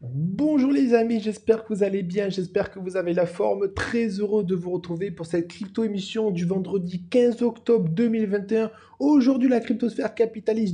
Bonjour les amis, j'espère que vous allez bien, j'espère que vous avez la forme. Très heureux de vous retrouver pour cette crypto-émission du vendredi 15 octobre 2021. Aujourd'hui, la cryptosphère capitalise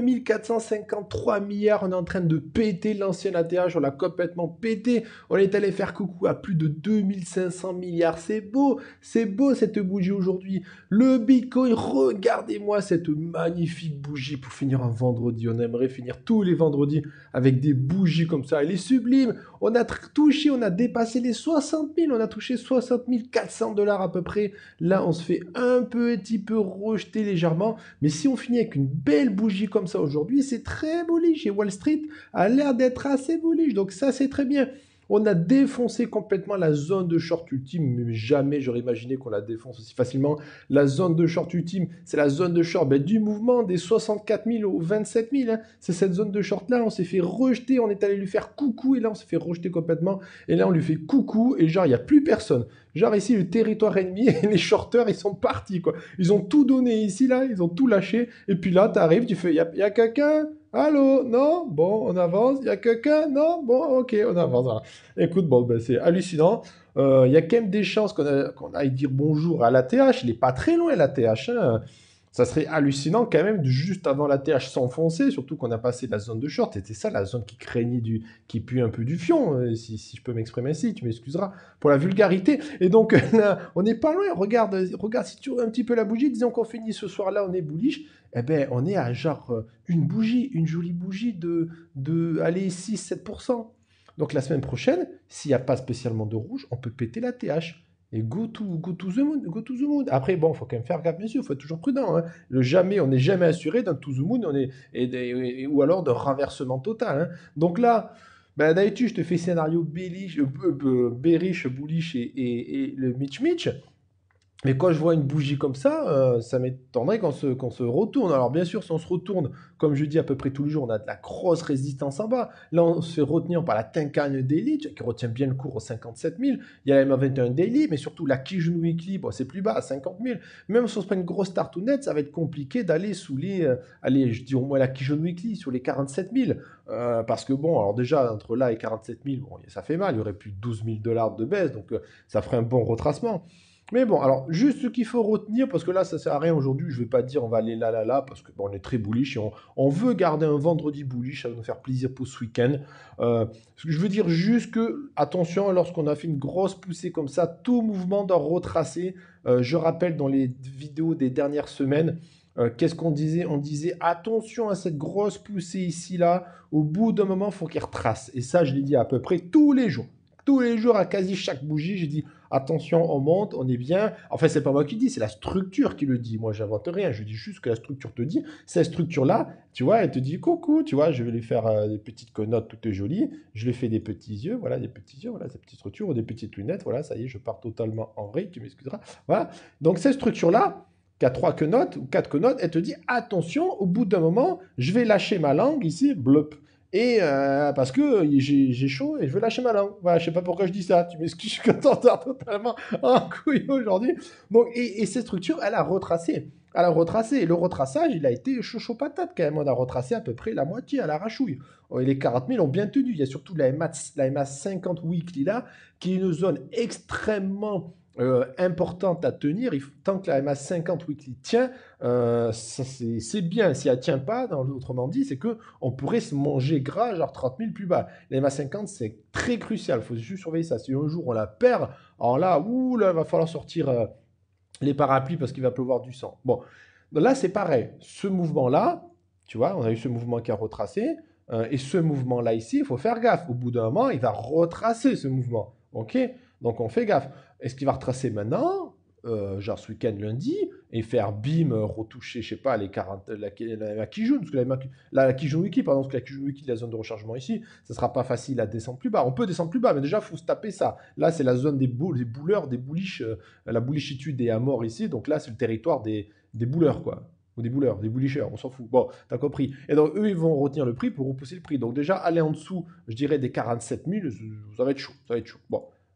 2453 milliards. On est en train de péter l'ancien ATH, on l'a complètement pété. On est allé faire coucou à plus de 2500 milliards. C'est beau cette bougie aujourd'hui. Le Bitcoin, regardez-moi cette magnifique bougie pour finir un vendredi. On aimerait finir tous les vendredis avec des bougies comme ça. Elle est sublime. On a touché, on a dépassé les 60 000, on a touché 60 400 dollars à peu près. Là, on se fait un petit peu rejeter légèrement. Mais si on finit avec une belle bougie comme ça aujourd'hui, c'est très bullish. Et Wall Street a l'air d'être assez bullish. Donc ça, c'est très bien. On a défoncé complètement la zone de short ultime, mais jamais j'aurais imaginé qu'on la défonce aussi facilement. La zone de short ultime, c'est la zone de short du mouvement des 64 000 aux 27 000. Hein. C'est cette zone de short-là, on s'est fait rejeter, on est allé lui faire coucou, et là on s'est fait rejeter complètement. Et là on lui fait coucou, et genre il n'y a plus personne. Genre ici le territoire ennemi, et les shorteurs ils sont partis quoi. Ils ont tout donné ici là, ils ont tout lâché. Et puis là t'arrives, tu fais, y a quelqu'un. Allô? Non? Bon, on avance. Il y a quelqu'un? Non? Bon, ok, on avance. Voilà. Écoute, bon, ben, c'est hallucinant. Il y a quand même des chances qu'on aille dire bonjour à l'ATH. Il n'est pas très loin, l'ATH. Hein. Ça serait hallucinant quand même, juste avant l'ATH s'enfoncer, surtout qu'on a passé la zone de short. C'était ça la zone qui craignait qui pue un peu du fion, si je peux m'exprimer ainsi, tu m'excuseras pour la vulgarité. Et donc là, on n'est pas loin. Regarde si tu ouvres un petit peu la bougie, disons qu'on finit ce soir-là, on est bullish. Eh ben, on est à genre une bougie, une jolie bougie allez, 6-7%. Donc la semaine prochaine, s'il n'y a pas spécialement de rouge, on peut péter la TH. Et go to the moon, go to the moon. Après, bon, il faut quand même faire gaffe, bien sûr, il faut être toujours prudent. Hein. On n'est jamais assuré d'un to the moon ou alors d'un renversement total. Hein. Donc là, ben, d'habitude, je te fais scénario bearish, bullish et le Mitch. Mais quand je vois une bougie comme ça m'étonnerait qu'on se retourne. Alors bien sûr, si on se retourne, comme je dis à peu près tous les jours, on a de la grosse résistance en bas. Là, on se fait retenir par la Tenkan Daily, qui retient bien le cours aux 57 000. Il y a la MA21 Daily, mais surtout la Kijun Weekly, bon, c'est plus bas, à 50 000. Même si on se prend une grosse tartounette, ça va être compliqué d'aller sous allez, je dis au moins la Kijun Weekly, sur les 47 000. Parce que bon, alors déjà, entre là et 47 000, bon, ça fait mal. Il y aurait plus de 12 000 dollars de baisse, donc ça ferait un bon retracement. Mais bon, alors, juste ce qu'il faut retenir, parce que là, ça sert à rien aujourd'hui, je vais pas dire on va aller là, parce que bon, on est très bullish et on veut garder un vendredi bullish, ça va nous faire plaisir pour ce week-end. Ce que je veux dire juste que, attention, lorsqu'on a fait une grosse poussée comme ça, tout mouvement doit retracer. Je rappelle dans les vidéos des dernières semaines, qu'est-ce qu'on disait? On disait attention à cette grosse poussée ici, là, au bout d'un moment, il faut qu'il retrace. Et ça, je l'ai dit à peu près tous les jours. Tous les jours, à quasi chaque bougie, j'ai dit attention, on monte, on est bien. Enfin, c'est pas moi qui dis, c'est la structure qui le dit. Moi, j'invente rien. Je dis juste que la structure te dit. Cette structure-là, tu vois, elle te dit coucou, tu vois, je vais lui faire des petites connotes toutes jolies. Je lui fais des petits yeux, voilà, des petits yeux, voilà, cette petite structure, ou des petites lunettes. Voilà, ça y est, je pars totalement en vrai, tu m'excuseras. Voilà. Donc, cette structure-là, qui a trois quenottes ou quatre quenottes, elle te dit attention, au bout d'un moment, je vais lâcher ma langue ici, blop. Et parce que j'ai chaud et je veux lâcher ma langue. Voilà, je sais pas pourquoi je dis ça. Tu m'excuses, je suis content totalement en couille aujourd'hui. Donc, et cette structure, elle a retracé. Elle a retracé. Et le retraçage, il a été chaud patate quand même. On a retracé à peu près la moitié à la rachouille. Et les 40 000 ont bien tenu. Il y a surtout la MA 50 weekly là, qui est une zone extrêmement importante à tenir. Tant que la MA 50 weekly tient, c'est bien. Si elle tient pas, autrement dit, c'est que on pourrait se manger gras, genre 30 000 plus bas. Les MA50, c'est très crucial. Il faut juste surveiller ça. Si un jour on la perd, alors là, là, il va falloir sortir les parapluies parce qu'il va pleuvoir du sang. Bon, là, c'est pareil. Ce mouvement-là, tu vois, on a eu ce mouvement qui a retracé. Et ce mouvement-là ici, il faut faire gaffe. Au bout d'un moment, il va retracer ce mouvement. OK? Donc, on fait gaffe. Est-ce qu'il va retracer maintenant, genre ce week-end lundi, et faire bim, retoucher, je sais pas, les 40, la Kijun, parce que la Kijun Wiki, pardon, parce que la Kijun Wiki, la zone de rechargement ici, ça sera pas facile à descendre plus bas. On peut descendre plus bas, mais déjà, il faut se taper ça. Là, c'est la zone des bouleurs, des bullish, la bullishitude est à mort ici, donc là, c'est le territoire des bouleurs, quoi. Ou des bouleurs, des bullishers, on s'en fout. Bon, t'as compris. Et donc, eux, ils vont retenir le prix pour repousser le prix. Donc, déjà, aller en dessous, je dirais, des 47 000, ça va être chaud. Ça va être chaud. Bon.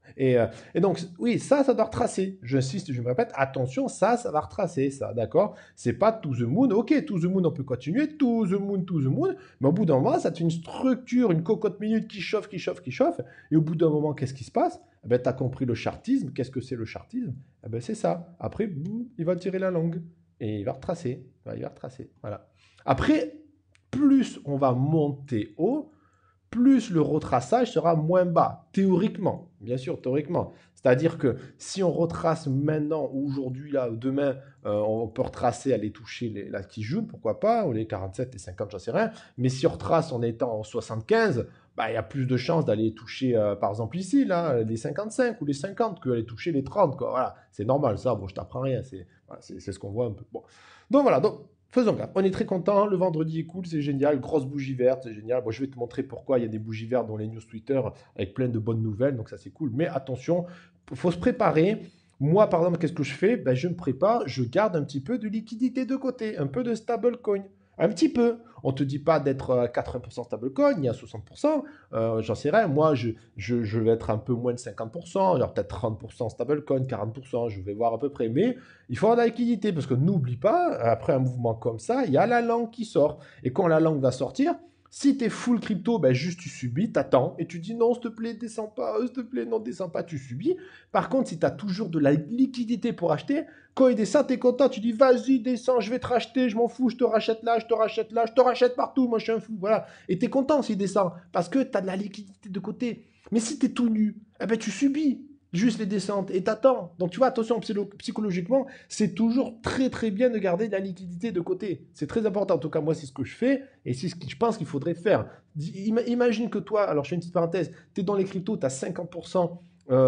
Et donc, oui, ça doit retracer. J'insiste, je me répète, attention, ça va retracer, ça, d'accord? C'est pas to the moon. Ok, to the moon, on peut continuer, to the moon, mais au bout d'un moment, ça te fait une structure, une cocotte minute qui chauffe, qui chauffe, qui chauffe. Et au bout d'un moment, qu'est-ce qui se passe? Eh ben, tu as compris le chartisme. Qu'est-ce que c'est le chartisme? Eh ben, c'est ça. Après, boum, il va tirer la langue et il va retracer. Il va retracer. Voilà. Après, plus on va monter haut, plus le retraçage sera moins bas, théoriquement, bien sûr, théoriquement. C'est-à-dire que si on retrace maintenant, aujourd'hui, là, demain, on peut retracer, aller toucher la qui jaune, pourquoi pas, ou les 47, les 50, j'en sais rien. Mais si on retrace en étant en 75, bah, il y a plus de chances d'aller toucher, par exemple ici, là, les 55 ou les 50 qu'aller toucher les 30, quoi. Voilà, c'est normal, ça, bon, je t'apprends rien, voilà, c'est ce qu'on voit un peu. Bon. Donc voilà, donc faisons gaffe. On est très content. Le vendredi est cool, c'est génial. Grosse bougie verte, c'est génial. Bon, je vais te montrer pourquoi il y a des bougies vertes dans les news Twitter avec plein de bonnes nouvelles. Donc ça, c'est cool. Mais attention, il faut se préparer. Moi, par exemple, qu'est-ce que je fais? Ben, je me prépare, je garde un petit peu de liquidité de côté, un peu de stablecoin. Un petit peu. On ne te dit pas d'être à 80% stablecoin, il y a 60%. J'en sais rien. Moi, je vais être un peu moins de 50%, alors peut-être 30% stablecoin, 40%, je vais voir à peu près. Mais il faut avoir de la liquidité parce que n'oublie pas, après un mouvement comme ça, il y a la langue qui sort. Et quand la langue va sortir, si tu es full crypto, ben juste tu subis, t'attends et tu dis non, s'il te plaît, descends pas, s'il te plaît, non, descends pas, tu subis. Par contre, si tu as toujours de la liquidité pour acheter, quand il descend, tu es content, tu dis vas-y, descends, je vais te racheter, je m'en fous, je te rachète là, je te rachète là, je te rachète partout, moi je suis un fou, voilà. Et tu es content s'il descend parce que tu as de la liquidité de côté. Mais si tu es tout nu, eh ben, tu subis juste les descentes et t'attends. Donc tu vois, attention, psychologiquement, c'est toujours très très bien de garder de la liquidité de côté. C'est très important. En tout cas, moi, c'est ce que je fais et c'est ce que je pense qu'il faudrait faire. Imagine que toi, alors je fais une petite parenthèse, tu es dans les cryptos, tu as 50%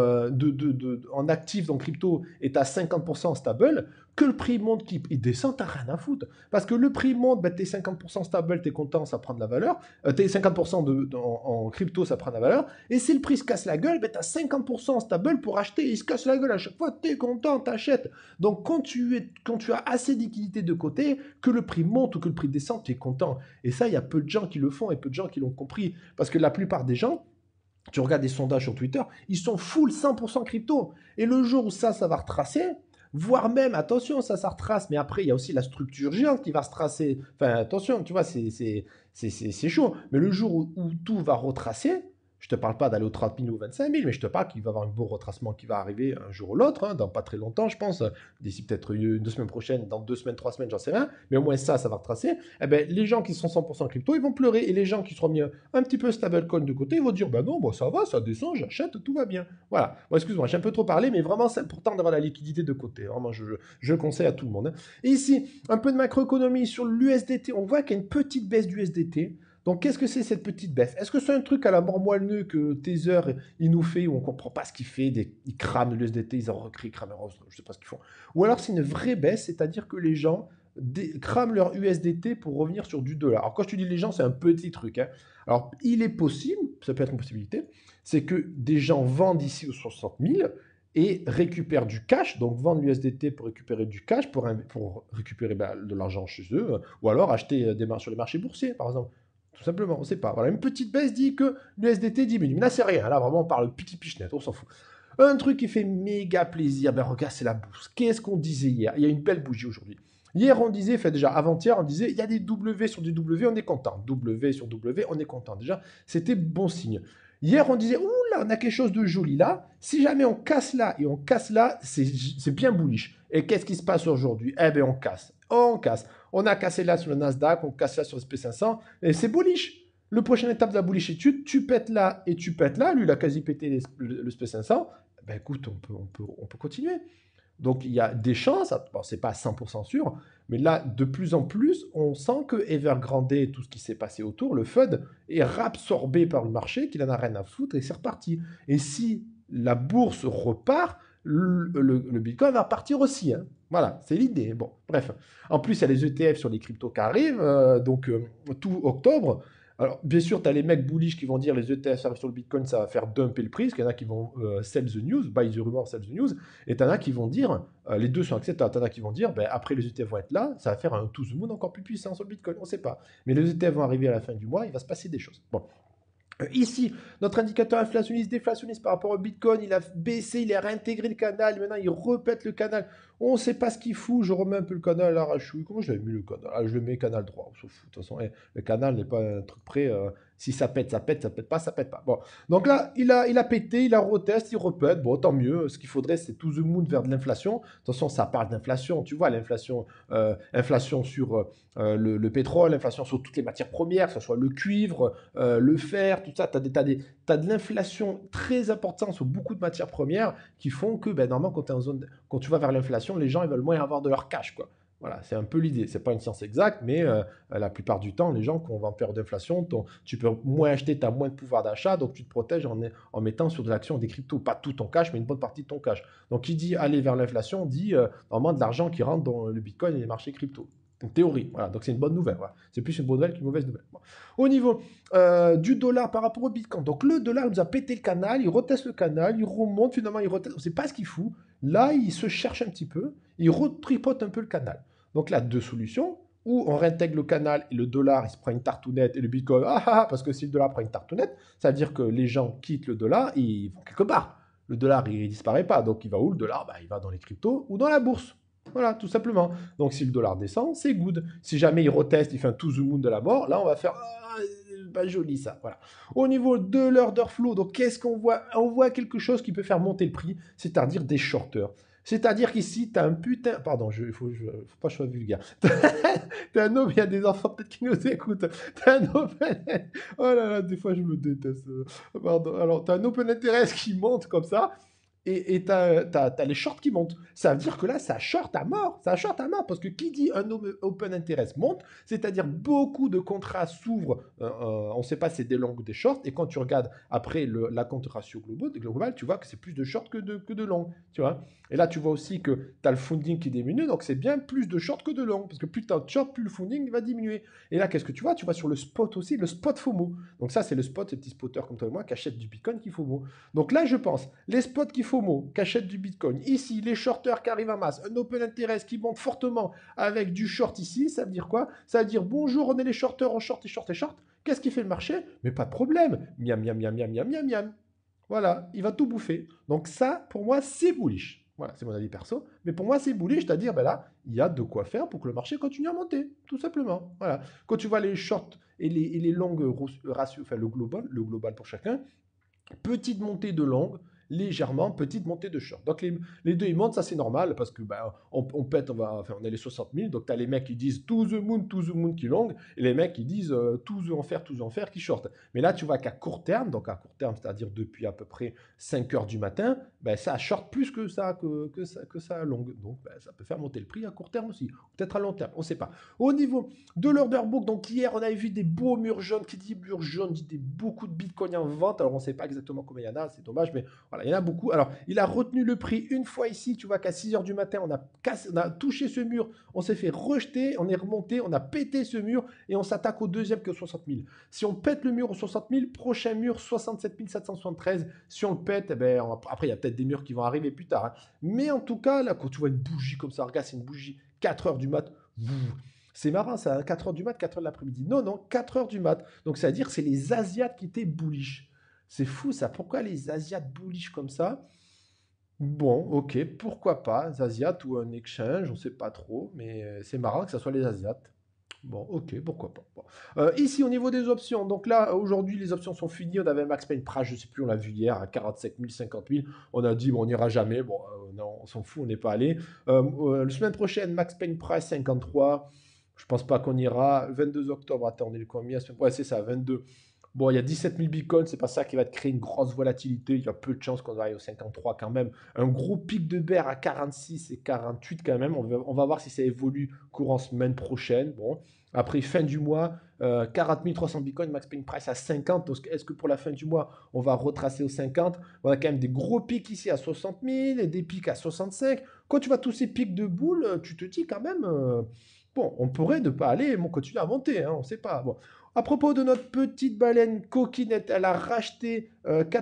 en actifs dans crypto et tu as 50% en stable, que le prix monte, il descend, tu n'as rien à foutre. Parce que le prix monte, ben, tu es 50% stable, tu es content, ça prend de la valeur. Tu es 50% en crypto, ça prend de la valeur. Et si le prix se casse la gueule, ben, tu as 50% en stable pour acheter. Il se casse la gueule à chaque fois, tu es content, tu achètes. Donc quand tu as assez de liquidité de côté, que le prix monte ou que le prix descend, tu es content. Et ça, il y a peu de gens qui le font et peu de gens qui l'ont compris. Parce que la plupart des gens, tu regardes des sondages sur Twitter, ils sont full 100% crypto. Et le jour où ça va retracer, voire même, attention, ça retrace, mais après, il y a aussi la structure géante qui va se tracer. Enfin, attention, tu vois, c'est chaud. Mais le jour où tout va retracer, je ne te parle pas d'aller aux 30 000 ou 25 000, mais je te parle qu'il va y avoir un beau retracement qui va arriver un jour ou l'autre, hein, dans pas très longtemps, je pense, d'ici peut-être 2 semaines prochaines, dans 2 semaines, 3 semaines, j'en sais rien, mais au moins ça va retracer. Eh ben, les gens qui sont 100% crypto, ils vont pleurer, et les gens qui seront mis un petit peu stablecoin de côté, ils vont dire, ben non, bon, ça va, ça descend, j'achète, tout va bien. Voilà. Bon, excuse-moi, j'ai un peu trop parlé, mais vraiment, c'est important d'avoir la liquidité de côté. Vraiment, je le conseille à tout le monde, hein. Et ici, un peu de macroéconomie sur l'USDT. On voit qu'il y a une petite baisse du USDT. Donc, qu'est-ce que c'est cette petite baisse? Est-ce que c'est un truc à la mort moelleux que Tether, il nous fait, où on ne comprend pas ce qu'il fait, ils crament l'USDT, ils en recréent, ils crament, je ne sais pas ce qu'ils font. Ou alors c'est une vraie baisse, c'est-à-dire que les gens crament leur USDT pour revenir sur du dollar. Alors, quand je te dis les gens, c'est un petit truc, hein. Alors, il est possible, ça peut être une possibilité, c'est que des gens vendent ici aux 60 000 et récupèrent du cash, donc vendent l'USDT pour récupérer du cash, pour récupérer de l'argent chez eux, ou alors acheter sur les marchés boursiers, par exemple. Tout simplement, on ne sait pas. Voilà, une petite baisse dit que l'USDT diminue. Mais là, c'est rien. Là, vraiment, on parle petit pichenet, on s'en fout. Un truc qui fait méga plaisir, ben regarde, c'est la bourse. Qu'est-ce qu'on disait hier? Il y a une belle bougie aujourd'hui. Hier, on disait, fait déjà avant-hier, on disait, il y a des W sur des W, on est content. W sur W, on est content. Déjà, c'était bon signe. Hier, on disait, ouh là, on a quelque chose de joli là. Si jamais on casse là et on casse là, c'est bien bullish. Et qu'est-ce qui se passe aujourd'hui? Eh bien, on casse. On casse. On a cassé là sur le Nasdaq, on casse là sur le SP500, et c'est bullish. Le prochaine étape de la bullish étude, tu pètes là et tu pètes là. Lui, il a quasi pété le SP500. Ben écoute, on peut continuer. Donc il y a des chances, bon, c'est pas 100% sûr, mais là, de plus en plus, on sent que Evergrande et tout ce qui s'est passé autour, le FUD, est absorbé par le marché, qu'il en a rien à foutre, et c'est reparti. Et si la bourse repart, le Bitcoin va repartir aussi, hein. Voilà, c'est l'idée. Bon, bref. En plus, il y a les ETF sur les cryptos qui arrivent, tout octobre. Alors, bien sûr, tu as les mecs bullish qui vont dire les ETF arrivent sur le Bitcoin, ça va faire dumper le prix, parce qu'il y en a qui vont sell the news, buy the rumor, sell the news, et tu en as qui vont dire, les deux sont acceptables, tu en as qui vont dire, ben, après les ETF vont être là, ça va faire un to the moon encore plus puissant sur le Bitcoin, on ne sait pas. Mais les ETF vont arriver à la fin du mois, il va se passer des choses. Bon. Ici, notre indicateur inflationniste, déflationniste par rapport au Bitcoin, il a baissé, il a réintégré le canal, maintenant il repète le canal. On ne sait pas ce qu'il fout, je remets un peu le canal à l'arrache-chouille. Comment je l'avais mis le canal? Ah, je le mets canal droit, on s'en fout. De toute façon, le canal n'est pas un truc prêt. Si ça pète, ça pète, ça pète pas, ça pète pas. Bon, donc là, il a pété, il a retest, il repète. Bon, tant mieux. Ce qu'il faudrait, c'est to the moon vers de l'inflation. De toute façon, ça parle d'inflation, tu vois, l'inflation, inflation sur le pétrole, inflation sur toutes les matières premières, que ce soit le cuivre, le fer, tout ça. T'as de l'inflation très importante sur beaucoup de matières premières qui font que, ben, normalement, quand tu vas vers l'inflation, les gens ils veulent moins avoir de leur cash, quoi. Voilà, c'est un peu l'idée. C'est pas une science exacte, mais la plupart du temps, les gens, quand on va en période d'inflation, tu peux moins acheter, tu as moins de pouvoir d'achat, donc tu te protèges en mettant sur de l'action des cryptos, pas tout ton cash, mais une bonne partie de ton cash. Donc, qui dit aller vers l'inflation, dit normalement de l'argent qui rentre dans le Bitcoin et les marchés crypto. En théorie, voilà. Donc c'est une bonne nouvelle. Voilà. C'est plus une bonne nouvelle qu'une mauvaise nouvelle. Bon. Au niveau du dollar par rapport au Bitcoin, donc le dollar il nous a pété le canal, il reteste le canal, il remonte, finalement il reteste, on ne sait pas ce qu'il fout. Là, il se cherche un petit peu, il retripote un peu le canal. Donc là, deux solutions. Ou on réintègre le canal et le dollar, il se prend une tartounette et le Bitcoin, parce que si le dollar prend une tartounette, ça veut dire que les gens quittent le dollar, ils vont quelque part. Le dollar, il ne disparaît pas. Donc il va où le dollar? Bah, il va dans les cryptos ou dans la bourse. Voilà, tout simplement. Donc si le dollar descend, c'est good. Si jamais il reteste, il fait un to the moon de la mort, là on va faire pas joli ça. Voilà. Au niveau de l'order flow, donc qu'est-ce qu'on voit? On voit quelque chose qui peut faire monter le prix, c'est-à-dire des shorters. C'est-à-dire qu'ici, tu as un putain. Pardon, faut pas que je sois vulgaire. T'as un open. Il y a des enfants peut-être qui nous écoutent. T'as un open. Oh là là, des fois je me déteste. Pardon. Alors, t'as un open interest qui monte comme ça. Et t'as les shorts qui montent. Ça veut dire que là, ça short à mort. Ça short à mort. Parce que qui dit un open interest monte, c'est-à-dire beaucoup de contrats s'ouvrent. On ne sait pas si c'est des longs ou des shorts. Et quand tu regardes après la compte ratio global, tu vois que c'est plus de shorts que de longs. Tu vois. Et là, tu vois aussi que tu as le funding qui diminue. Donc, c'est bien plus de shorts que de longs. Parce que plus tu as de shorts, plus le funding va diminuer. Et là, qu'est-ce que tu vois? Tu vois sur le spot aussi, le spot FOMO. Donc, ça, c'est le spot, ces petits spotters comme toi et moi qui achètent du Bitcoin qui FOMO. Donc là, je pense, les spots qui FOMO, qui achètent du Bitcoin, ici, les shorters qui arrivent en masse, un open interest qui monte fortement avec du short ici, ça veut dire quoi? Ça veut dire bonjour, on est les shorters, on short et short et short. Qu'est-ce qui fait le marché? Mais pas de problème. Miam, miam, miam, miam, miam, miam, miam. Voilà, il va tout bouffer. Donc ça, pour moi, c'est bullish. Voilà, c'est mon avis perso. Mais pour moi, c'est bullish, c'est-à-dire, ben là, il y a de quoi faire pour que le marché continue à monter, tout simplement. Voilà. Quand tu vois les shorts et les longues ratios, enfin le global pour chacun, petite montée de longue, légèrement, petite montée de short. Donc les deux ils montent, ça c'est normal parce que ben, on pète, on a les 60 000, donc tu as les mecs qui disent to the moon qui long, et les mecs qui disent to the enfer qui short. Mais là tu vois qu'à court terme, donc à court terme, c'est-à-dire depuis à peu près 5 heures du matin, ben, ça short plus que ça longue. Donc ben, ça peut faire monter le prix à court terme aussi, peut-être à long terme, on ne sait pas. Au niveau de l'order book, donc hier on avait vu des beaux murs jaunes, qui dit murs jaunes, dit beaucoup de bitcoin en vente, alors on ne sait pas exactement combien il y en a, c'est dommage, mais voilà, il y en a beaucoup. Alors il a retenu le prix une fois ici, tu vois qu'à 6 heures du matin, on a touché ce mur, on s'est fait rejeter, on est remonté, on a pété ce mur, et on s'attaque au deuxième que 60 000. Si on pète le mur au 60 000, prochain mur 67 773, si on le pète, eh ben, après il y a peut-être des murs qui vont arriver plus tard, hein. Mais en tout cas, là, quand tu vois une bougie comme ça, regarde, c'est une bougie 4 heures du mat, c'est marrant, ça, 4 heures du mat, 4 heures de l'après-midi. Non, non, 4 heures du mat. Donc, ça veut dire que c'est les Asiates qui étaient bullish. C'est fou ça. Pourquoi les Asiates bullish comme ça? Bon, ok, pourquoi pas, les Asiates ou un exchange, on ne sait pas trop, mais c'est marrant que ce soit les Asiates. Bon, ok, pourquoi pas. Bon. Ici, au niveau des options, donc là, aujourd'hui, les options sont finies. On avait un Max Payne Price, je ne sais plus, on l'a vu hier, à 47 000, 50 000. On a dit, bon, on n'ira jamais. Bon, non, on s'en fout, on n'est pas allé. La semaine prochaine, Max Payne Price 53. Je pense pas qu'on ira. 22 octobre, attendez, le combien? Ouais, c'est ça, 22. Bon, il y a 17 000 bitcoins, c'est pas ça qui va te créer une grosse volatilité. Il y a peu de chances qu'on arrive au 53 quand même. Un gros pic de bear à 46 et 48 quand même. On va voir si ça évolue courant semaine prochaine. Bon, après fin du mois, 40 300 bitcoins, max paying price à 50. Donc, est-ce que pour la fin du mois, on va retracer aux 50? On a quand même des gros pics ici à 60 000 et des pics à 65. Quand tu vois tous ces pics de boules, tu te dis quand même, bon, on pourrait ne pas aller, mais continuer à monter, hein, on ne sait pas. Bon. À propos de notre petite baleine coquinette, elle a racheté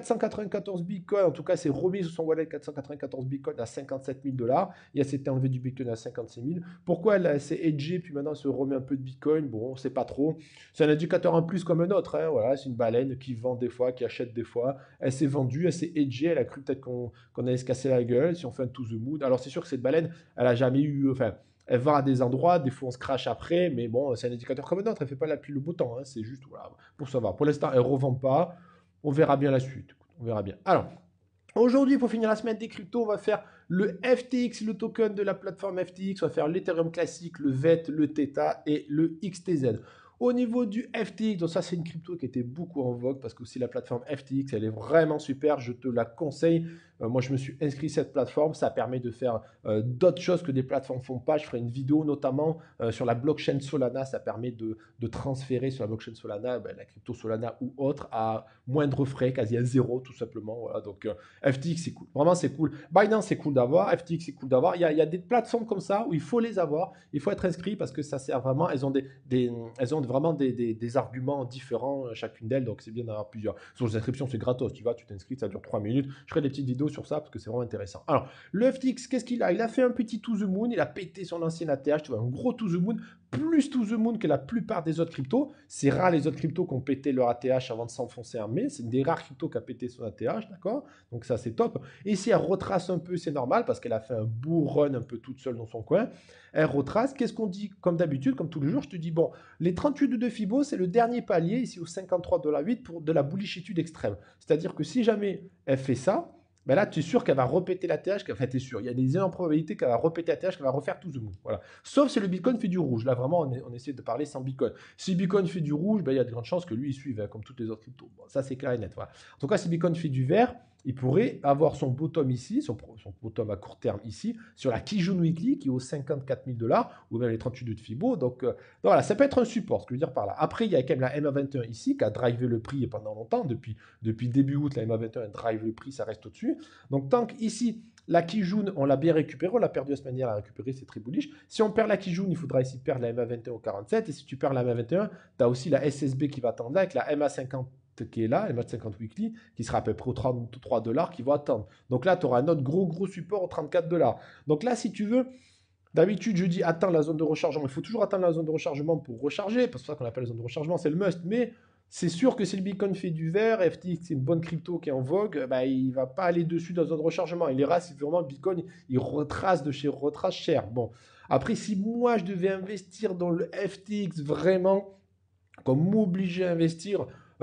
494 bitcoins, en tout cas, c'est remis sur son wallet 494 bitcoins à 57 000 dollars. Et elle s'était enlevée du bitcoin à 56 000. Pourquoi elle s'est hedgée, puis maintenant elle se remet un peu de bitcoin? Bon, on ne sait pas trop. C'est un indicateur en plus comme un autre, hein. Voilà, c'est une baleine qui vend des fois, qui achète des fois. Elle s'est vendue, elle s'est hedgée, elle a cru peut-être qu'on allait se casser la gueule si on fait un to the moon. Alors c'est sûr que cette baleine, elle a jamais eu, enfin, elle va à des endroits, des fois on se crache après, mais bon, c'est un indicateur comme un autre, elle fait pas la pluie le beau temps, hein, c'est juste voilà, pour savoir. Pour l'instant, elle ne revend pas, on verra bien la suite, on verra bien. Alors, aujourd'hui, pour finir la semaine des cryptos, on va faire le FTX, le token de la plateforme FTX, on va faire l'Ethereum classique, le VET, le Theta et le XTZ. Au niveau du FTX, donc ça c'est une crypto qui était beaucoup en vogue parce que aussi la plateforme FTX, elle est vraiment super, je te la conseille. Moi je me suis inscrit à cette plateforme, ça permet de faire d'autres choses que des plateformes font pas. Je ferai une vidéo notamment sur la blockchain Solana, ça permet de transférer sur la blockchain Solana, ben, la crypto Solana ou autre à moindre frais, quasi à zéro tout simplement. Voilà, donc FTX c'est cool, vraiment c'est cool. Binance c'est cool d'avoir, FTX c'est cool d'avoir. Il y a des plateformes comme ça où il faut les avoir, il faut être inscrit parce que ça sert vraiment, elles ont vraiment des arguments différents chacune d'elles, donc c'est bien d'avoir plusieurs. Sur les inscriptions c'est gratos, tu vas, tu t'inscris, ça dure 3 minutes. Je ferai des petites vidéos sur ça parce que c'est vraiment intéressant. Alors, le FTX, qu'est-ce qu'il a? Il a fait un petit to the moon, il a pété son ancien ATH, tu vois, un gros to the moon, plus to the moon que la plupart des autres cryptos. C'est rare les autres cryptos qui ont pété leur ATH avant de s'enfoncer en mai. C'est une des rares cryptos qui a pété son ATH, d'accord? Donc ça, c'est top. Et si elle retrace un peu, c'est normal parce qu'elle a fait un beau run un peu toute seule dans son coin. Elle retrace. Qu'est-ce qu'on dit? Comme d'habitude, comme tous les jours, je te dis, bon, les 38 de Fibo, c'est le dernier palier ici au 53,8 $ pour de la bullishitude extrême. C'est-à-dire que si jamais elle fait ça, ben là, tu es sûr qu'elle va répéter la TH, enfin, tu es sûr, il y a des énormes probabilités qu'elle va répéter la TH, qu'elle va refaire tout the move. Voilà. Sauf si le Bitcoin fait du rouge. Là, vraiment, on essaie de parler sans Bitcoin. Si Bitcoin fait du rouge, ben, il y a de grandes chances que lui, il suive, hein, comme toutes les autres cryptos. Bon, ça, c'est clair et net. Voilà. En tout cas, si Bitcoin fait du vert, il pourrait avoir son bottom ici, son bottom à court terme ici, sur la Kijun Weekly, qui est aux 54 000 dollars, ou même les 38 de Fibo. Donc voilà, ça peut être un support, ce que je veux dire par là. Après, il y a quand même la MA21 ici, qui a drivé le prix pendant longtemps. Depuis début août, la MA21 drive le prix, ça reste au-dessus. Donc tant qu'ici, la Kijun, on l'a bien récupéré, on l'a perdu la semaine dernière, on l'a récupéré, c'est très bullish. Si on perd la Kijun, il faudra ici perdre la MA21 au 47. Et si tu perds la MA21, tu as aussi la SSB qui va attendre avec la MA50 qui est là, la MA50 Weekly, qui sera à peu près aux 33 dollars qui vont attendre. Donc là, tu auras un autre gros support aux 34 dollars. Donc là, si tu veux, d'habitude, je dis attends la zone de rechargement. Il faut toujours attendre la zone de rechargement pour recharger, parce que c'est ça qu'on appelle la zone de rechargement, c'est le must. Mais c'est sûr que si le Bitcoin fait du vert, FTX c'est une bonne crypto qui est en vogue, bah, il ne va pas aller dessus dans la zone de rechargement. Il ira si vraiment le Bitcoin il retrace de chez retrace cher. Bon, après, si moi je devais investir dans le FTX vraiment, comme m'obliger à investir,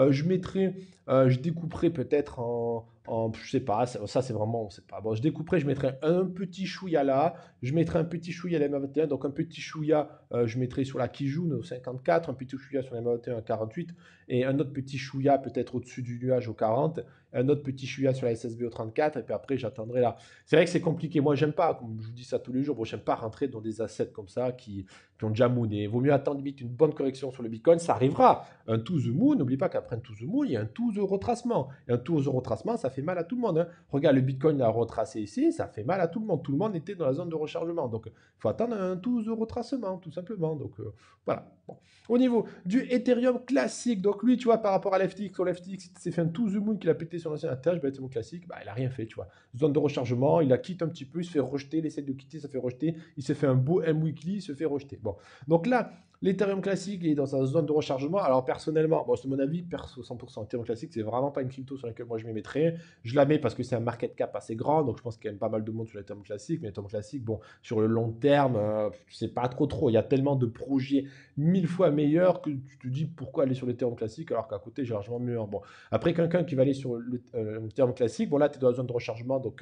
je découperais peut-être je sais pas, ça c'est vraiment, on sait pas. Bon, je découperais, je mettrais un petit chouïa là, je mettrais un petit chouïa à la MA21, donc un petit chouïa, je mettrais sur la Kijun au 54, un petit chouïa sur la MA21 à 48, et un autre petit chouïa peut-être au-dessus du nuage au 40, un autre petit chouïa sur la SSB au 34, et puis après j'attendrai là. C'est vrai que c'est compliqué, moi j'aime pas, comme je vous dis ça tous les jours, bon, j'aime pas rentrer dans des assets comme ça qui ont déjà mooné. Il vaut mieux attendre limite une bonne correction sur le Bitcoin, ça arrivera. Un to the moon, n'oublie pas qu'après un to the moon, il y a un to the retracement. Et un to the retracement, ça fait mal à tout le monde, hein. Regarde, le Bitcoin a retracé ici, ça fait mal à tout le monde. Tout le monde était dans la zone de rechargement. Donc, il faut attendre un to the retracement, tout simplement. Donc, voilà. Bon. Au niveau du Ethereum classique, donc lui, tu vois, par rapport à l'FTX, sur l'FTX, il s'est fait un to the moon qu'il a pété sur l'ancien ATH, bah, Ethereum classique, bah, il n'a rien fait, tu vois. Zone de rechargement, il a quitté un petit peu, il se fait rejeter, il essaie de quitter, ça fait rejeter, il s'est fait un beau M-Weekly, il se fait rejeter. Bon, donc là, l'Ethereum classique est dans sa zone de rechargement. Alors personnellement, bon, c'est mon avis, perso 100%, Ethereum classique, c'est vraiment pas une crypto sur laquelle moi je m'y mettrais. Je la mets parce que c'est un market cap assez grand, donc je pense qu'il y a pas mal de monde sur l'Ethereum classique. Mais l'Ethereum classique, bon, sur le long terme, c'est pas trop. Il y a tellement de projets 1000 fois meilleurs que tu te dis pourquoi aller sur l'Ethereum classique alors qu'à côté j'ai largement mieux. Bon, après quelqu'un qui va aller sur l'Ethereum classique, bon là tu es dans la zone de rechargement, donc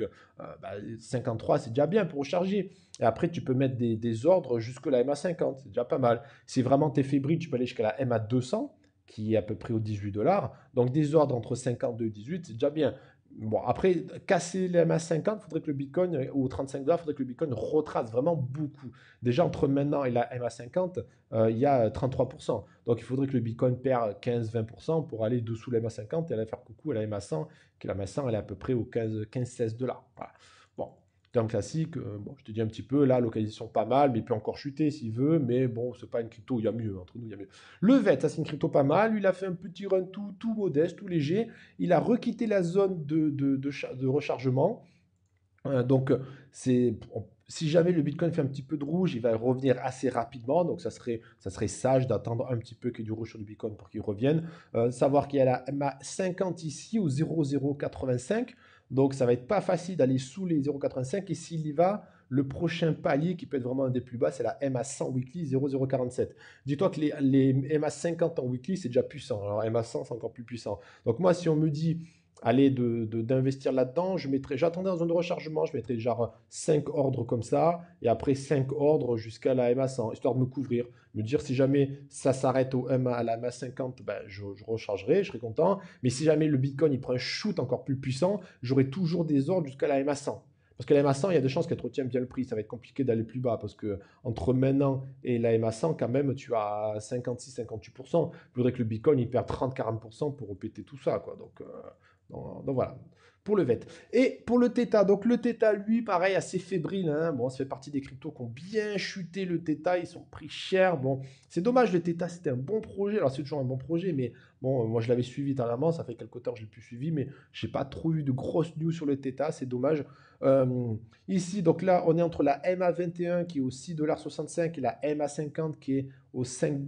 53 c'est déjà bien pour recharger. Et après, tu peux mettre des ordres jusque la MA50, c'est déjà pas mal. Si vraiment tu es fébrile, tu peux aller jusqu'à la MA200, qui est à peu près aux 18 dollars. Donc des ordres entre 52 et 18, c'est déjà bien. Bon, après, casser les MA50, il faudrait que le Bitcoin, ou 35 dollars, il faudrait que le Bitcoin retrace vraiment beaucoup. Déjà, entre maintenant et la MA50, il y a 33%. Donc, il faudrait que le Bitcoin perde 15-20% pour aller dessous la MA50 et aller faire coucou à la MA100, qui la MA100, elle est à peu près aux 15-16 dollars. Voilà. Bon, Terme classique, bon, je te dis un petit peu, là, localisation pas mal, mais il peut encore chuter s'il veut, mais bon, c'est pas une crypto, il y a mieux, entre nous, il y a mieux. Le VET, ça c'est une crypto pas mal, lui, il a fait un petit run tout modeste, tout léger, il a requitté la zone de rechargement, donc, si jamais le Bitcoin fait un petit peu de rouge, il va revenir assez rapidement. Donc, ça serait sage d'attendre un petit peu qu'il y ait du rouge sur le Bitcoin pour qu'il revienne. Savoir qu'il y a la MA 50 ici au 0,085. Donc, ça va être pas facile d'aller sous les 0,85. Et s'il y va, le prochain palier qui peut être vraiment un des plus bas, c'est la MA 100 weekly 0,047. Dis-toi que les MA 50 en weekly, c'est déjà puissant. Alors, MA 100, c'est encore plus puissant. Donc, moi, si on me dit aller d'investir là-dedans, j'attendais en zone de rechargement, je mettrais genre 5 ordres comme ça, et après 5 ordres jusqu'à la MA 100, histoire de me couvrir, me dire si jamais ça s'arrête à la MA 50, ben, je rechargerai, je serai content, mais si jamais le Bitcoin il prend un shoot encore plus puissant, j'aurai toujours des ordres jusqu'à la MA 100. Parce que la MA 100, il y a des chances qu'elle retienne bien le prix. Ça va être compliqué d'aller plus bas parce que entre maintenant et la MA 100, quand même, tu as 56-58%. Il faudrait que le Bitcoin il perde 30-40% pour répéter tout ça, quoi. Donc voilà, pour le VET. Et pour le Theta, donc le Theta, lui, pareil, assez fébrile. Hein. Bon, ça fait partie des cryptos qui ont bien chuté le Theta, ils sont pris cher. Bon, c'est dommage, le Theta, c'était un bon projet. Alors, c'est toujours un bon projet, mais bon, moi, je l'avais suivi dernièrement, ça fait quelques temps que je l'ai plus suivi, mais je n'ai pas trop eu de grosses news sur le Theta, c'est dommage. Ici, donc là, on est entre la MA21 qui est au 6,65 $ et la MA50 qui est au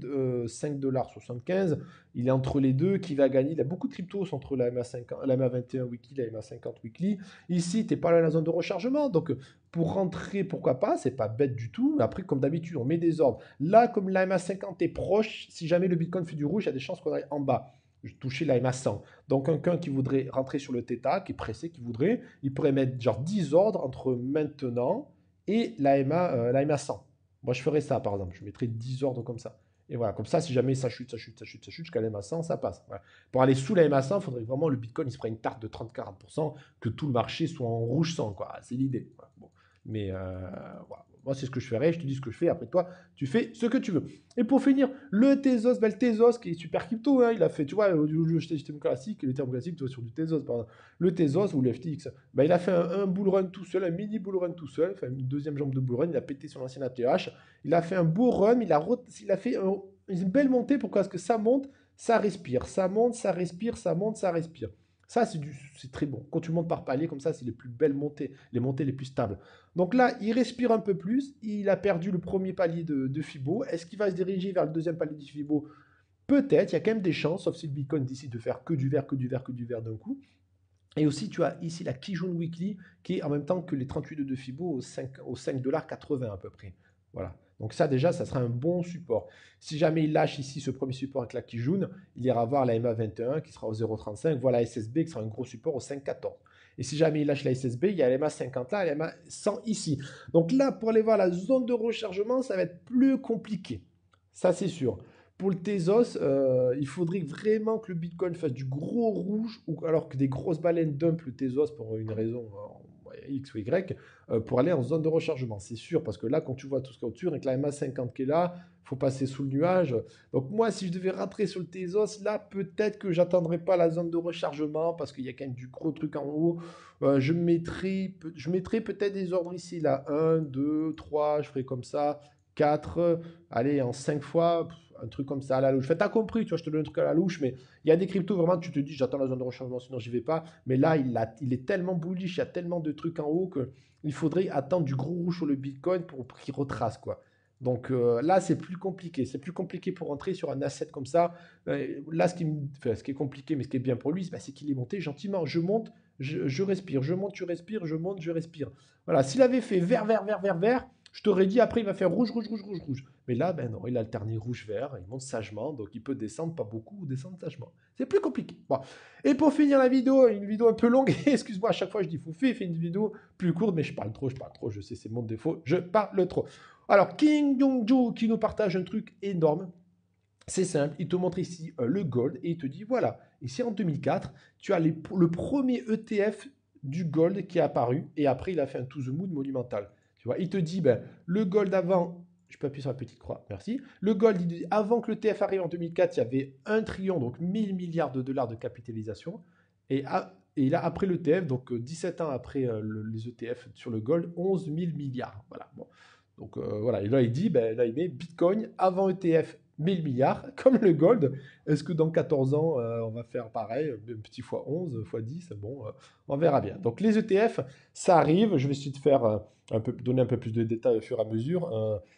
5,75 $. Il est entre les deux qui va gagner. Il y a beaucoup de cryptos entre la MA50, la MA21 weekly, la MA50 weekly. Ici, tu n'es pas dans la zone de rechargement. Donc, pour rentrer, pourquoi pas, c'est pas bête du tout. Après, comme d'habitude, on met des ordres. Là, comme la MA50 est proche, si jamais le Bitcoin fait du rouge, il y a des chances qu'on aille en bas. Toucher la MA100. Donc, quelqu'un qui voudrait rentrer sur le Theta, qui est pressé, qui voudrait, il pourrait mettre genre 10 ordres entre maintenant et la MA 100. Moi, je ferais ça, par exemple. Je mettrais 10 ordres comme ça. Et voilà, comme ça, si jamais ça chute jusqu'à la MA 100, ça passe. Voilà. Pour aller sous la MA 100, il faudrait vraiment le Bitcoin, il se ferait une tarte de 30-40%, que tout le marché soit en rouge 100, quoi. C'est l'idée. Voilà. Bon. Mais voilà. Moi, c'est ce que je ferais. Je te dis ce que je fais. Après, toi, tu fais ce que tu veux. Et pour finir, le Tezos, ben, le Tezos qui est super crypto, hein, il a fait, tu vois, le terme classique, le terme classique, tu vois, sur du Tezos, par exemple. Le Tezos ou le FTX, ben, il a fait un bull run tout seul, un mini bull run tout seul, enfin une deuxième jambe de bull run, il a pété son ancien ATH, il a fait un beau run, il a fait une belle montée. Pourquoi? Parce que ça monte, ça respire, ça monte, ça respire, ça monte, ça respire. Ça, c'est très bon. Quand tu montes par palier, comme ça, c'est les plus belles montées, les montées les plus stables. Donc là, il respire un peu plus. Il a perdu le premier palier de Fibo. Est-ce qu'il va se diriger vers le deuxième palier de Fibo? Peut-être. Il y a quand même des chances, sauf si le Bitcoin décide de faire que du vert, que du vert, que du vert d'un coup. Et aussi, tu as ici la Kijun Weekly, qui est en même temps que les 38 de Fibo au 5,80 $ à peu près. Voilà. Donc ça, déjà, ça sera un bon support. Si jamais il lâche ici ce premier support avec la Kijun, il ira voir la MA21 qui sera au 0,35. Voilà la SSB qui sera un gros support au 5,14. Et si jamais il lâche la SSB, il y a la MA50 là et la MA100 ici. Donc là, pour aller voir la zone de rechargement, ça va être plus compliqué. Ça, c'est sûr. Pour le Tezos, il faudrait vraiment que le Bitcoin fasse du gros rouge, ou alors que des grosses baleines dump le Tezos pour une raison X ou Y, pour aller en zone de rechargement. C'est sûr, parce que là, quand tu vois tout ce qu'il y a autour, avec la MA50 qui est là, il faut passer sous le nuage. Donc moi, si je devais rentrer sur le Tezos, là, peut-être que j'attendrai pas la zone de rechargement, parce qu'il y a quand même du gros truc en haut. Je mettrai peut-être des ordres ici, là, 1, 2, 3, je ferai comme ça, 4, allez, en 5 fois, un truc comme ça à la louche. Enfin, t'as compris, tu vois, je te donne un truc à la louche, mais il y a des cryptos, vraiment, tu te dis, j'attends la zone de rechargement, sinon j'y vais pas. Mais là, il est tellement bullish, il y a tellement de trucs en haut qu'il faudrait attendre du gros rouge sur le Bitcoin pour qu'il retrace, quoi. Donc là, c'est plus compliqué. C'est plus compliqué pour entrer sur un asset comme ça. Là, ce qui est compliqué, mais ce qui est bien pour lui, c'est qu'il est monté gentiment. Je monte, je respire. Je monte, je respire. Je monte, je respire. Voilà. S'il avait fait vert, vert, vert, vert, vert, je t'aurais dit après, il va faire rouge, rouge, rouge, rouge, rouge. Mais là, ben non, il a alterné rouge-vert, il monte sagement, donc il peut descendre pas beaucoup ou descendre sagement. C'est plus compliqué. Bon. Et pour finir la vidéo, une vidéo un peu longue, excuse-moi, à chaque fois je dis Foufé, fais une vidéo plus courte, mais je parle trop, je sais, c'est mon défaut, je parle trop. Alors, King Jong-jo qui nous partage un truc énorme. C'est simple, il te montre ici le gold et il te dit voilà, ici en 2004, tu as le premier ETF du gold qui est apparu et après il a fait un to the moon monumental. Tu vois, il te dit ben, le gold avant, je peux appuyer sur la petite croix, merci. Le gold, il dit, avant que le TF arrive en 2004, il y avait 1 trillion, donc 1000 milliards de dollars de capitalisation. Et là, après l'ETF, donc 17 ans après les ETF sur le gold, 11 000 milliards. Voilà. Bon. Donc voilà, et là il dit, ben, là il met Bitcoin avant ETF 1000 milliards, comme le gold. Est-ce que dans 14 ans, on va faire pareil, un petit fois 11, fois 10, bon, on verra bien. Donc les ETF, ça arrive, je vais essayer de faire donner un peu plus de détails au fur et à mesure.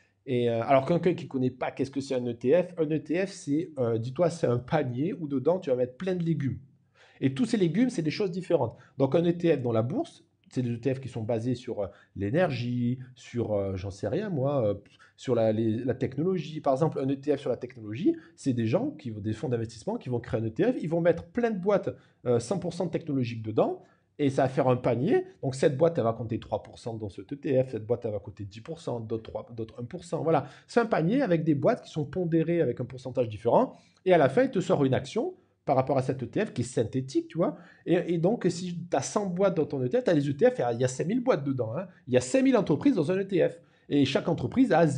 Alors quelqu'un qui ne connaît pas qu'est-ce que c'est un ETF c'est, dis-toi, c'est un panier où dedans tu vas mettre plein de légumes. Et tous ces légumes, c'est des choses différentes. Donc un ETF dans la bourse, c'est des ETF qui sont basés sur l'énergie, sur, j'en sais rien moi, sur la technologie. Par exemple, un ETF sur la technologie, c'est des gens, des fonds d'investissement qui vont créer un ETF, ils vont mettre plein de boîtes 100% technologiques dedans, et ça va faire un panier. Donc cette boîte, elle va compter 3% dans cet ETF, cette boîte, elle va compter 10%, d'autres 1%. Voilà, c'est un panier avec des boîtes qui sont pondérées avec un pourcentage différent, et à la fin, il te sort une action par rapport à cet ETF qui est synthétique, tu vois. Et donc, si tu as 100 boîtes dans ton ETF, tu as les ETF, il y a 5000 boîtes dedans. Hein. Il y a 5000 entreprises dans un ETF. Et chaque entreprise a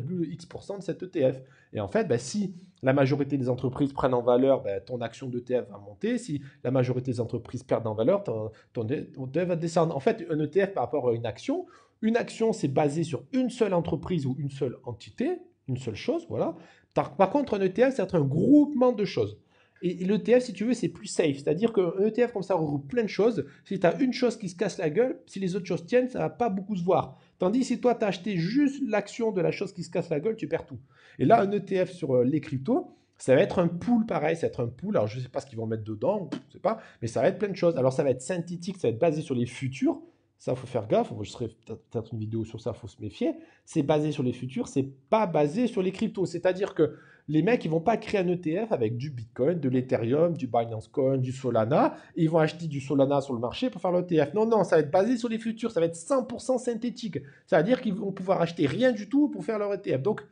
0,x% de cet ETF. Et en fait, ben, si la majorité des entreprises prennent en valeur, ben, ton action d'ETF va monter. Si la majorité des entreprises perdent en valeur, ton ETF va descendre. En fait, un ETF par rapport à une action, c'est basé sur une seule entreprise ou une seule entité, une seule chose, voilà. Par contre, un ETF, c'est un groupement de choses. Et l'ETF, si tu veux, c'est plus safe. C'est-à-dire qu'un ETF, comme ça, regroupe plein de choses. Si tu as une chose qui se casse la gueule, si les autres choses tiennent, ça va pas beaucoup se voir. Tandis si toi, tu as acheté juste l'action de la chose qui se casse la gueule, tu perds tout. Et là, un ETF sur les cryptos, ça va être un pool pareil, ça va être un pool. Alors, je ne sais pas ce qu'ils vont mettre dedans, je ne sais pas, mais ça va être plein de choses. Alors, ça va être synthétique, ça va être basé sur les futurs. Ça, il faut faire gaffe. Je ferai peut-être une vidéo sur ça, il faut se méfier. C'est basé sur les futurs, c'est pas basé sur les cryptos. C'est-à-dire que les mecs, ils vont pas créer un ETF avec du Bitcoin, de l'Ethereum, du Binance Coin, du Solana, et ils vont acheter du Solana sur le marché pour faire l'ETF. Non, non, ça va être basé sur les futurs, ça va être 100% synthétique. Ça veut dire qu'ils vont pouvoir acheter rien du tout pour faire leur ETF. Donc,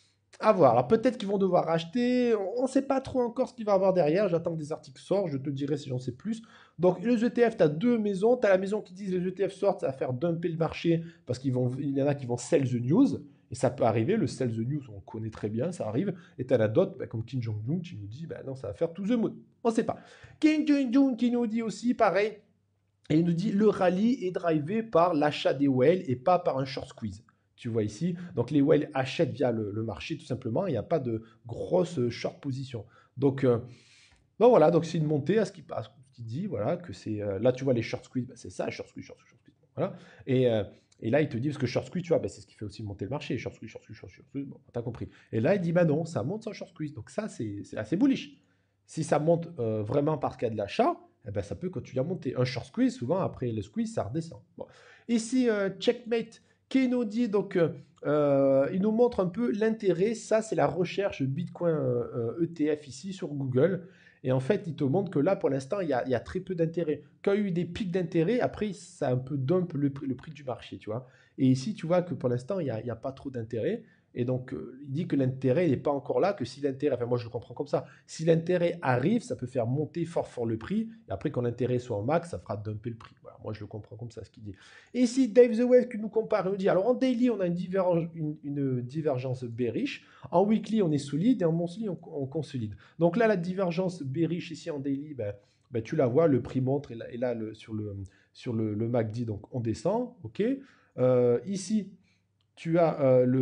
à voir. Alors peut-être qu'ils vont devoir acheter. On ne sait pas trop encore ce qu'il va y avoir derrière. J'attends que des articles sortent. Je te dirai si j'en sais plus. Donc les ETF, tu as deux maisons. Tu as la maison qui dit les ETF sortent, ça va faire dumper le marché parce qu'il y en a qui vont sell the news. Et ça peut arriver. Le sell the news, on connaît très bien, ça arrive. Et tu as la d'autres, comme Kim Jong-un, qui nous dit non, ça va faire to the moon. On ne sait pas. Kim Jong-un qui nous dit aussi pareil. Et il nous dit le rallye est drivé par l'achat des whales et pas par un short squeeze. Tu vois ici, donc les whales achètent via le marché tout simplement, il n'y a pas de grosse short position. Donc, bon voilà, donc c'est une montée à ce qui passe, ce qui dit, voilà, que c'est, là tu vois les short squeeze, bah, c'est ça, short squeeze, short squeeze, short squeeze, voilà. Et là il te dit, parce que short squeeze, tu vois, bah, c'est ce qui fait aussi monter le marché, short squeeze, short squeeze, short squeeze, bon, t'as compris. Et là il dit, bah non, ça monte sans short squeeze, donc ça c'est assez bullish. Si ça monte vraiment parce qu'il y a de l'achat, eh ben, ça peut continuer à monter. Un short squeeze, souvent après le squeeze, ça redescend. Bon. Ici, Checkmate Kennedy, donc il nous montre un peu l'intérêt. Ça, c'est la recherche Bitcoin ETF ici sur Google. Et en fait, il te montre que là, pour l'instant, il y a très peu d'intérêt. Quand il y a eu des pics d'intérêt, après, ça un peu dump le prix du marché, tu vois. Et ici, tu vois que pour l'instant, il y a pas trop d'intérêt. Et donc, il dit que l'intérêt n'est pas encore là, que si l'intérêt, enfin moi je le comprends comme ça, si l'intérêt arrive, ça peut faire monter fort le prix, et après quand l'intérêt soit en max, ça fera dumper le prix. Voilà, moi je le comprends comme ça ce qu'il dit. Et ici, Dave The Wave qui nous compare, il nous dit, alors en daily, on a une divergence bearish, en weekly, on est solide, et en monthly, on consolide. Donc là, la divergence bearish ici en daily, tu la vois, le prix monte, et là sur le MACD, donc on descend, ok. Ici, tu as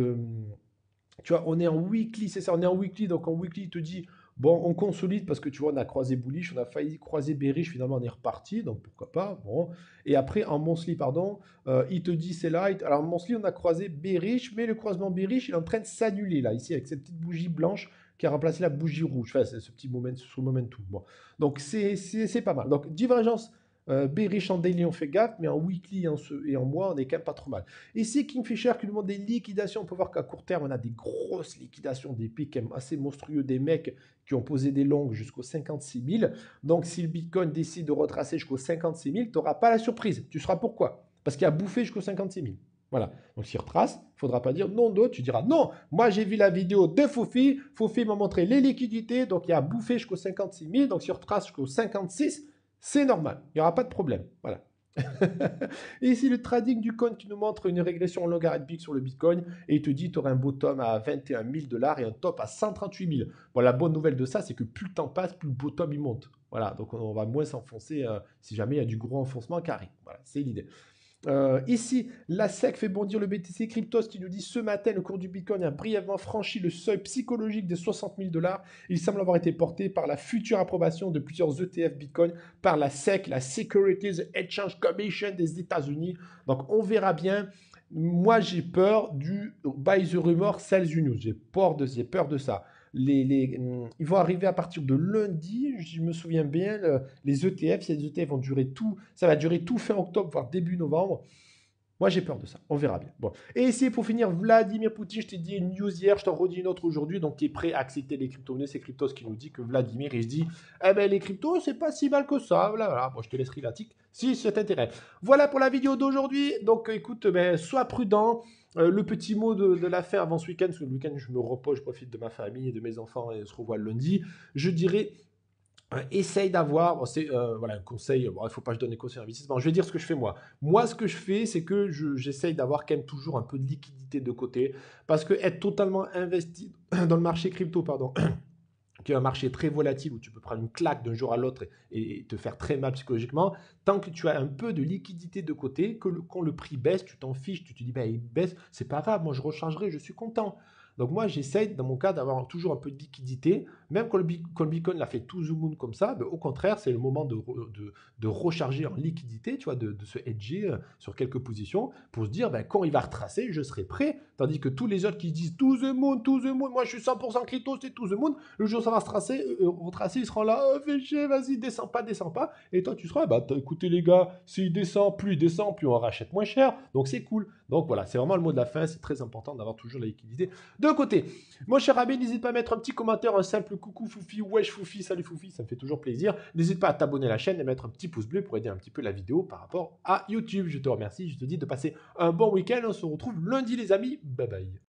tu vois, on est en weekly, c'est ça, on est en weekly, donc en weekly, il te dit, bon, on consolide parce que tu vois, on a croisé bullish, on a failli croiser bearish, finalement, on est reparti, donc pourquoi pas, bon. Et après, en monthly, pardon, il te dit, c'est light. Alors, en monthly, on a croisé bearish, mais le croisement bearish, il est en train de s'annuler, là, ici, avec cette petite bougie blanche qui a remplacé la bougie rouge. Enfin, c'est ce petit momentum. Bon. Donc, c'est pas mal. Donc, divergence bearish en daily, on fait gaffe, mais en weekly et en mois, on est quand même pas trop mal. Ici, Kingfisher qui nous demande des liquidations. On peut voir qu'à court terme, on a des grosses liquidations, des pics assez monstrueux, des mecs qui ont posé des longues jusqu'aux 56 000. Donc, si le Bitcoin décide de retracer jusqu'aux 56 000, tu n'auras pas la surprise. Tu sauras pourquoi. Parce qu'il a bouffé jusqu'aux 56 000. Voilà. Donc, s'il retrace, il ne faudra pas dire non d'autre. Tu diras non, moi j'ai vu la vidéo de Fofi. Fofi m'a montré les liquidités. Donc, il a bouffé jusqu'aux 56 000. Donc, s'il retrace jusqu'aux 56, c'est normal. Il n'y aura pas de problème. Voilà. Et ici, le trading du coin qui nous montre une régression logarithmique sur le Bitcoin et il te dit tu auras un bottom à 21 000 $ et un top à 138 000. Bon, la bonne nouvelle de ça, c'est que plus le temps passe, plus le bottom il monte. Voilà, donc on va moins s'enfoncer si jamais il y a du gros enfoncement qui arrive. Voilà, c'est l'idée. Ici, la SEC fait bondir le BTC Cryptos qui nous dit ce matin, le cours du Bitcoin a brièvement franchi le seuil psychologique des 60 000 $. Il semble avoir été porté par la future approbation de plusieurs ETF Bitcoin par la SEC, la Securities Exchange Commission des États-Unis. Donc, on verra bien. Moi, j'ai peur du buy the rumor, sell the news. J'ai peur de ça. Ils vont arriver à partir de lundi, je me souviens bien, les ETF, ces ETF vont durer tout, ça va durer tout fin octobre, voire début novembre. Moi, j'ai peur de ça. On verra bien. Bon. Et ici, pour finir, Vladimir Poutine, je t'ai dit une news hier, je t'en redis une autre aujourd'hui. Donc, tu es prêt à accepter les crypto-monnaies. C'est Cryptos qui nous dit que Vladimir, il se dit eh ben, les cryptos, c'est pas si mal que ça. Voilà, voilà. Bon, je te laisse rilatique si ça t'intéresse. Voilà pour la vidéo d'aujourd'hui. Donc, écoute, ben, sois prudent. Le petit mot de la fin avant ce week-end, parce que le week-end, je me repose, je profite de ma famille et de mes enfants et on se revoit le lundi. Je dirais. Essaye d'avoir, voilà, un conseil, bon, il ne faut pas que je donne des conseils d'investissement, je vais dire ce que je fais moi. Moi, ce que je fais, c'est que j'essaye d'avoir quand même toujours un peu de liquidité de côté, parce que être totalement investi dans le marché crypto, pardon, qui est un marché très volatile où tu peux prendre une claque d'un jour à l'autre et te faire très mal psychologiquement, tant que tu as un peu de liquidité de côté, quand le prix baisse, tu t'en fiches, tu te dis, ben, il baisse, c'est pas grave, moi je rechargerai, je suis content. Donc moi, j'essaye, dans mon cas, d'avoir toujours un peu de liquidité. Même quand le Bitcoin l'a fait tout the moon comme ça, ben, au contraire, c'est le moment de recharger en liquidité, tu vois, de se hedger sur quelques positions pour se dire, ben, quand il va retracer, je serai prêt. Tandis que tous les autres qui disent to the moon, moi je suis 100% crypto, c'est to the moon, le jour où ça va se retracer, ils seront là, oh, fais chier, vas-y, descends pas. Et toi, tu seras, bah, écoutez les gars, s'il descend, plus il descend, plus on rachète moins cher. Donc c'est cool. Donc voilà, c'est vraiment le mot de la fin. C'est très important d'avoir toujours la liquidité de côté. Mon cher ami, n'hésite pas à mettre un petit commentaire, un simple coucou Foufi, wesh Foufi, salut Foufi, ça me fait toujours plaisir. N'hésite pas à t'abonner à la chaîne et mettre un petit pouce bleu pour aider un petit peu la vidéo par rapport à YouTube. Je te remercie, je te dis de passer un bon week-end. On se retrouve lundi les amis. Bye bye.